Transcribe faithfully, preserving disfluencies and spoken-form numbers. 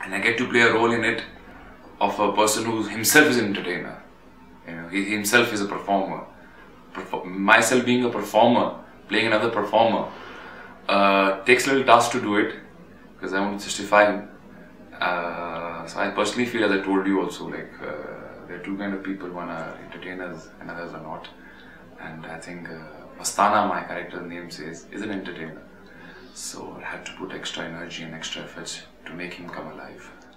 and I get to play a role in it of a person who himself is an entertainer. You know, he himself is a performer. Perfor myself being a performer, playing another performer, uh, takes a little task to do it because I want to justify him. Uh, so I personally feel, as I told you also, like uh, there are two kind of people. One are entertainers and others are not. And I think uh, Mastana, my character's name says, is an entertainer. So I had to put extra energy and extra efforts to make him come alive.